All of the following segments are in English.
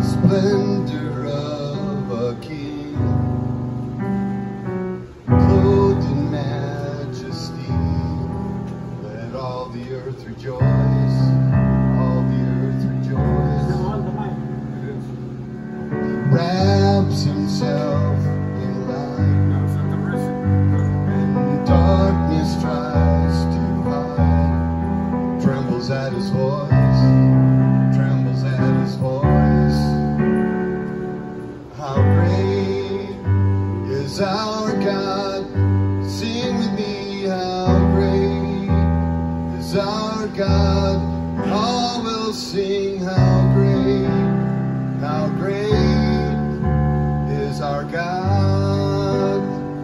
splendor of a king, clothed in majesty. Let all the earth rejoice, all the earth rejoice. He wraps himself in light, and darkness tries to hide. Trembles at his voice, trembles at his voice. How great is our God? Sing with me, how great is our God? All will sing, how great is our God.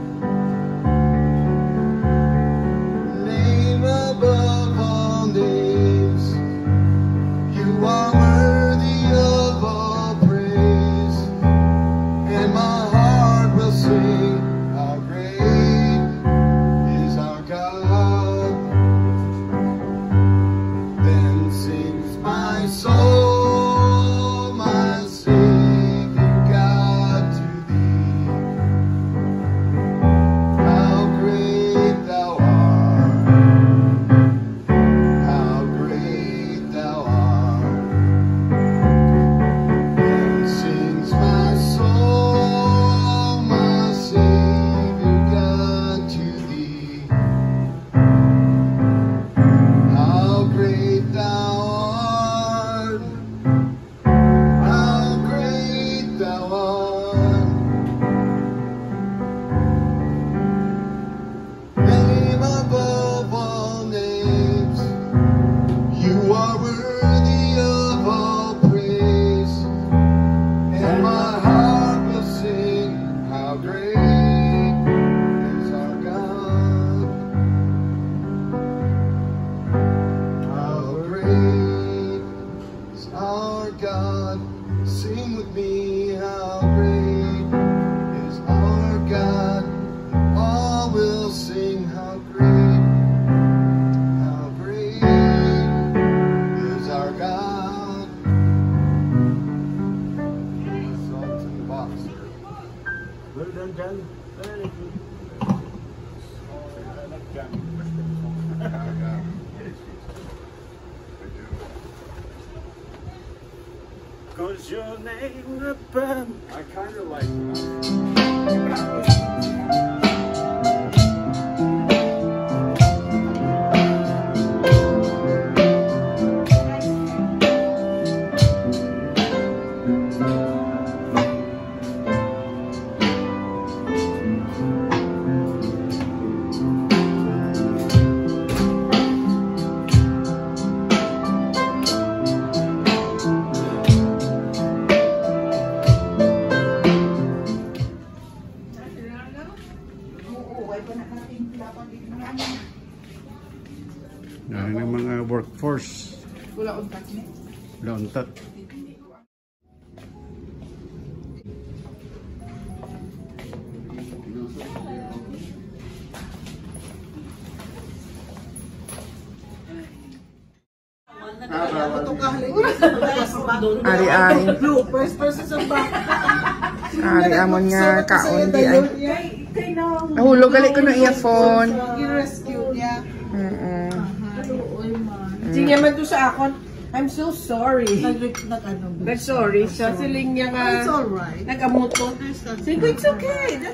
Name above all names, you are worthy of all praise, and my heart will sing, how great is our God. Then sings my soul, my Savior God, to thee. How great thou art, how great thou art. Then sings my soul, my Savior God, to thee. How great thou art, how great thou art. Name above all names, you are worthy of all praise, and my heart will sing, how great is our God. How great is our God? Sing with me, how great is our God? All will sing, how great is our God. Songs in the box. Well done, John. Very good. Cause your name upon. I kind of like Dari ng mga workforce. Wala untak niya. Wala untat. Ari-ari. Ari-amon nga kaon di ay. Nahulog gali ko ng earphone. I-rescue niya. Sige man to sa akon. I'm so sorry. Nag-ano. Sorry. Sa siling niya nga. It's alright. Nag-amuto. Sige, it's okay.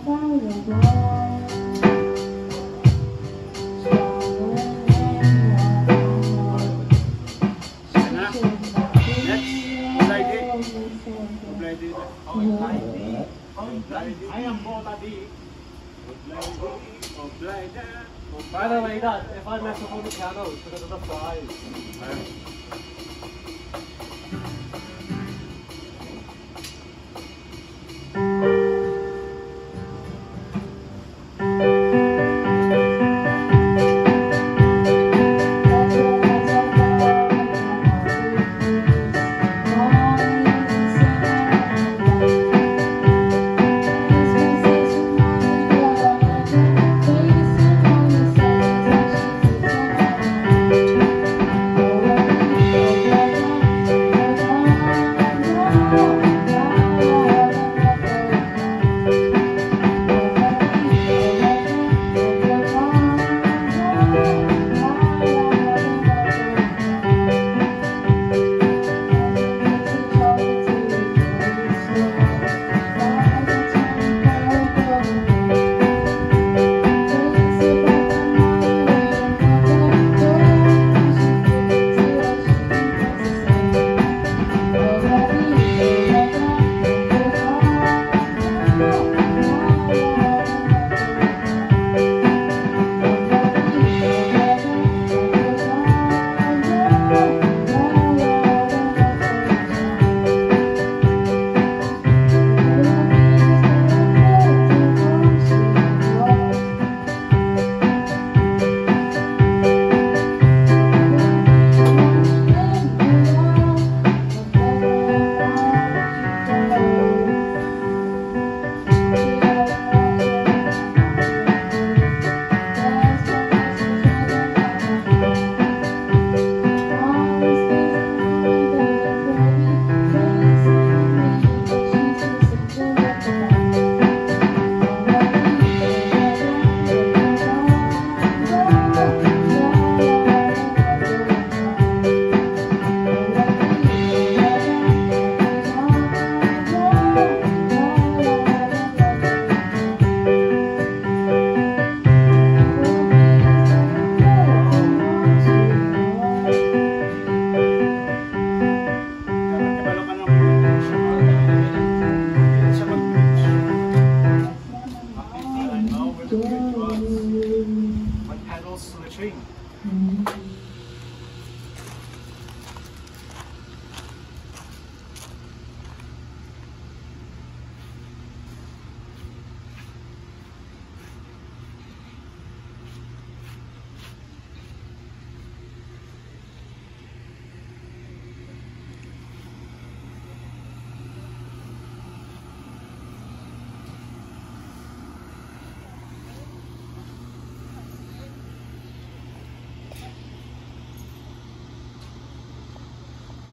By the way, Dad, if I mess up on the piano, it's because of the flies. With pedals to the tree.